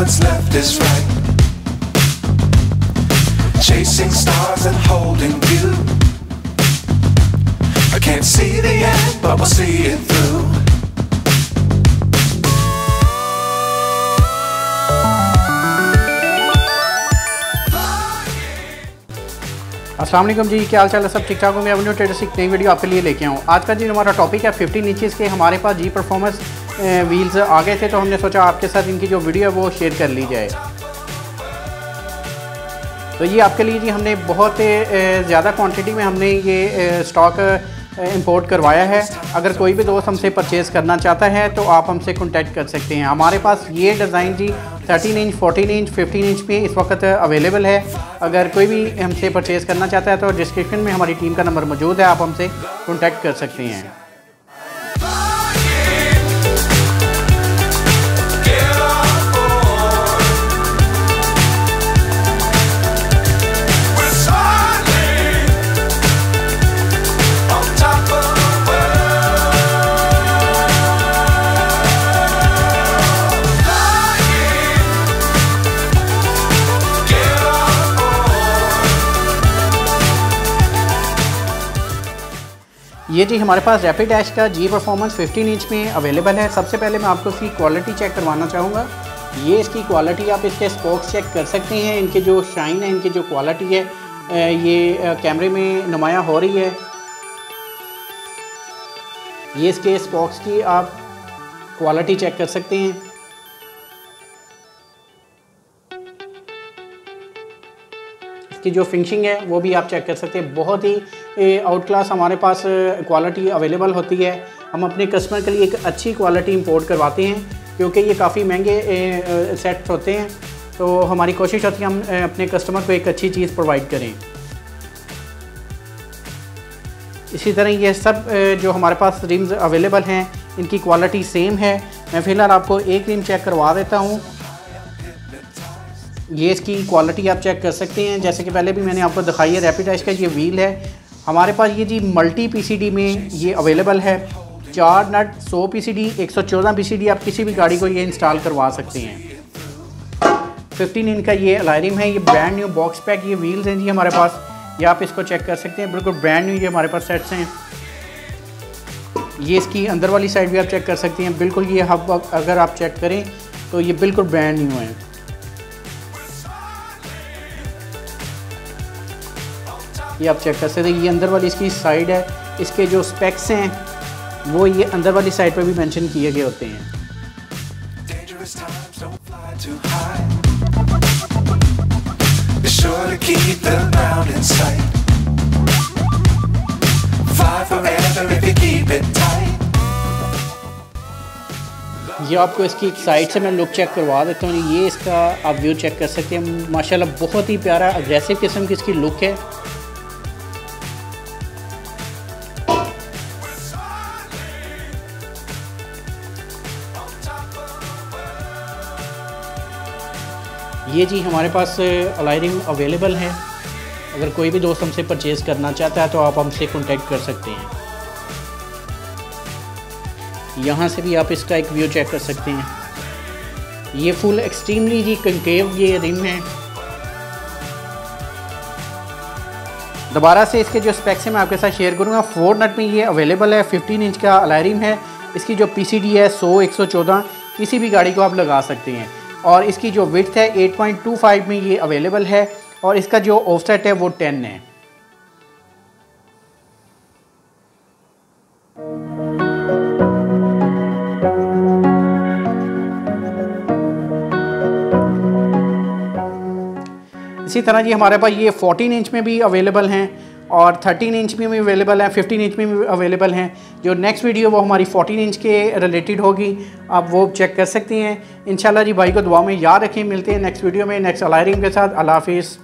what's left is right. Chasing stars and holding you. I can't see the end, but we'll see it through. अस्सलाम वालेकुम जी, क्या हाल चाल है? सब ठीक ठाक होंगे। अब न्यू ट्रेडर्स एक नई वीडियो आपके लिए लेके आऊँ। आज का जी हमारा टॉपिक है 15 इंचज़ के हमारे पास जी परफॉर्मेंस व्हील्स आ गए थे, तो हमने सोचा आपके साथ इनकी जो वीडियो है वो शेयर कर ली जाए। तो ये आपके लिए जी हमने बहुत ज़्यादा क्वांटिटी में हमने ये स्टॉक इंपोर्ट करवाया है। अगर कोई भी दोस्त हमसे परचेज़ करना चाहता है तो आप हमसे कांटेक्ट कर सकते हैं। हमारे पास ये डिज़ाइन जी 13 इंच, 14 इंच, 15 इंच में इस वक्त अवेलेबल है। अगर कोई भी हमसे परचेज़ करना चाहता है तो डिस्क्रिप्शन में हमारी टीम का नंबर मौजूद है, आप हमसे कांटेक्ट कर सकते हैं। ये जी हमारे पास रैपिड डैश का जी परफॉर्मेंस 15 इंच में अवेलेबल है। सबसे पहले मैं आपको इसकी क्वालिटी चेक करवाना चाहूँगा। ये इसकी क्वालिटी, आप इसके स्पोक्स चेक कर सकते हैं। इनके जो शाइन है, इनकी जो क्वालिटी है, ये कैमरे में नुमाया हो रही है। ये इसके स्पोक्स की आप क्वालिटी चेक कर सकते हैं। की जो फिनिशिंग है वो भी आप चेक कर सकते हैं। बहुत ही आउट क्लास हमारे पास क्वालिटी अवेलेबल होती है। हम अपने कस्टमर के लिए एक अच्छी क्वालिटी इंपोर्ट करवाते हैं, क्योंकि ये काफ़ी महंगे सेट्स होते हैं। तो हमारी कोशिश होती है हम अपने कस्टमर को एक अच्छी चीज़ प्रोवाइड करें। इसी तरह ये सब जो हमारे पास रिम्स अवेलेबल हैं, इनकी क्वालिटी सेम है। मैं फ़िलहाल आपको एक रिम चेक करवा देता हूँ। ये इसकी क्वालिटी आप चेक कर सकते हैं। जैसे कि पहले भी मैंने आपको दिखाई है, रैपिड डैश का ये व्हील है हमारे पास। ये जी मल्टी पीसीडी में ये अवेलेबल है। 4 नट 100 पीसीडी, 114 पीसीडी, आप किसी भी गाड़ी को ये इंस्टॉल करवा सकते हैं। 15 इंच का ये अलायरिम है। ये ब्रांड न्यू बॉक्स पैक ये व्हील्स हैं जी हमारे पास। ये आप इसको चेक कर सकते हैं, बिल्कुल ब्रांड न्यू ये हमारे पास सेट्स हैं। ये इसकी अंदर वाली साइड भी आप चेक कर सकते हैं। बिल्कुल ये हब अगर आप चेक करें तो ये बिल्कुल ब्रांड न्यू है। ये आप चेक कर सकते हैं। ये अंदर वाली इसकी साइड है। इसके जो स्पेक्स हैं वो ये अंदर वाली साइड पे भी मेंशन किए गए होते हैं। ये आपको इसकी साइड से मैं लुक चेक करवा देता हूँ। ये इसका आप व्यू चेक कर सकते हैं। माशाल्लाह बहुत ही प्यारा अग्रेसिव किस्म की इसकी लुक है। ये जी हमारे पास अलायरिंग अवेलेबल है। अगर कोई भी दोस्त हमसे परचेज़ करना चाहता है तो आप हमसे कांटेक्ट कर सकते हैं। यहाँ से भी आप इसका एक व्यू चेक कर सकते हैं। ये फुल एक्सट्रीमली जी कंकेव ये रिम है। दोबारा से इसके जो स्पेक्स हैं मैं आपके साथ शेयर करूँगा। 4 नट में ये अवेलेबल है। 15 इंच का अलायरिम है। इसकी जो पीसीडी है 100, 114 किसी भी गाड़ी को आप लगा सकते हैं। और इसकी जो विड्थ है 8.25 में ये अवेलेबल है। और इसका जो ऑफसेट है वो 10 है। इसी तरह जी हमारे पास ये 14 इंच में भी अवेलेबल हैं और 13 इंच में भी अवेलेबल है, 15 इंच में भी अवेलेबल हैं। जो नेक्स्ट वीडियो वो हमारी 14 इंच के रिलेटेड होगी, आप वो चेक कर सकती हैं। इंशाल्लाह जी भाई को दुआ में याद रखें। मिलते हैं नेक्स्ट वीडियो में नेक्स्ट अलायरिंग के साथ। अल्लाह हाफिज़।